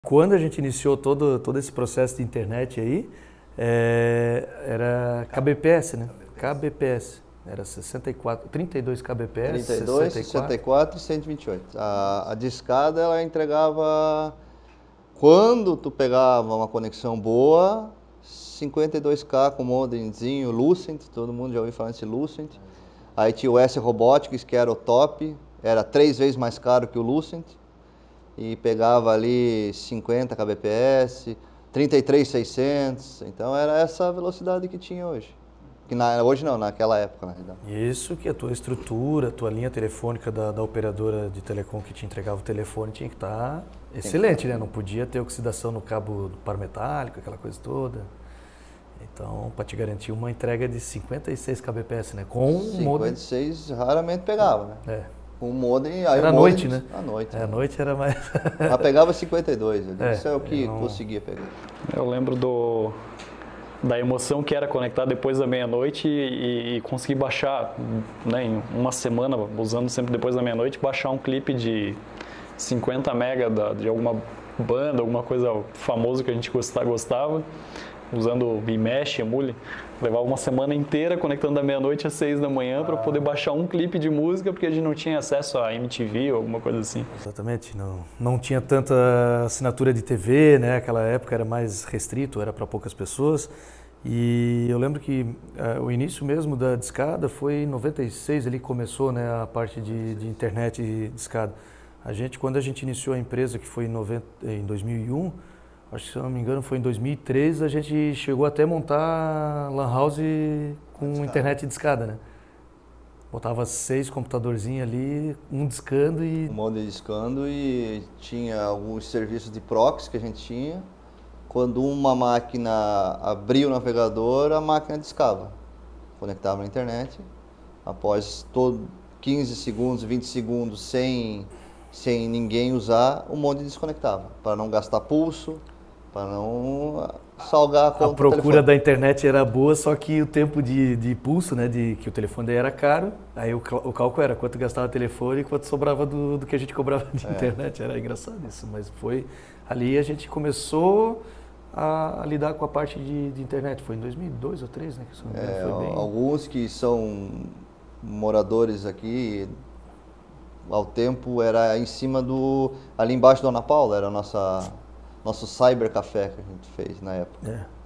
Quando a gente iniciou todo esse processo de internet aí, era KBPS, né? KBPS. Era 64, 32 KBPS, 32, 64 e 128. A discada, ela entregava, quando tu pegava uma conexão boa, 52K com modemzinho, Lucent, todo mundo já ouviu falar nesse Lucent. Aí tinha o S Robotics, que era o top, era 3 vezes mais caro que o Lucent. E pegava ali 50 kbps, 33.600, então era essa a velocidade que tinha hoje. Hoje não, naquela época, na realidade. Isso que a tua estrutura, a tua linha telefônica da operadora de telecom que te entregava o telefone tinha que estar excelente, né? Não podia ter oxidação no cabo do par metálico, aquela coisa toda. Então, para te garantir uma entrega de 56 kbps, né? Com um modem. 56 raramente pegava, né? É. Com o modem, Era à noite, né? À noite. À noite era mais... Mas pegava 52, isso é o que conseguia pegar. Eu lembro da emoção que era conectar depois da meia-noite e conseguir baixar, né, em uma semana, usando sempre depois da meia-noite, baixar um clipe de 50 mega de alguma banda, alguma coisa famosa que a gente gostava, usando o Mesh, Emule. Levava uma semana inteira conectando da meia-noite às 6 da manhã para poder baixar um clipe de música, porque a gente não tinha acesso a MTV ou alguma coisa assim. Exatamente, não tinha tanta assinatura de TV, né? Aquela época era mais restrito, era para poucas pessoas. E eu lembro que o início mesmo da discada foi em 96, ali começou, né, a parte de internet de discada. Quando a gente iniciou a empresa, que foi em 2001, acho que, se eu não me engano, foi em 2003, a gente chegou até a montar lan house com internet discada, né? Botava 6 computadorzinhos ali, um discando e... Um monte de discando, e tinha alguns serviços de proxy que a gente tinha. Quando uma máquina abria o navegador, a máquina discava. Conectava na internet. Após 15 segundos, 20 segundos sem ninguém usar, o modem desconectava. Para não gastar pulso, para não salgar a conta. A procura da internet era boa, só que o tempo de pulso, né, que o telefone daí era caro, aí o cálculo era quanto gastava o telefone e quanto sobrava do que a gente cobrava de internet. Era engraçado isso, mas foi ali a gente começou a lidar com a parte de internet. Foi em 2002 ou 2003, né? Que isso foi bem... Alguns que são moradores aqui, ao tempo era em cima ali embaixo da Ana Paula, era nosso cyber café que a gente fez na época.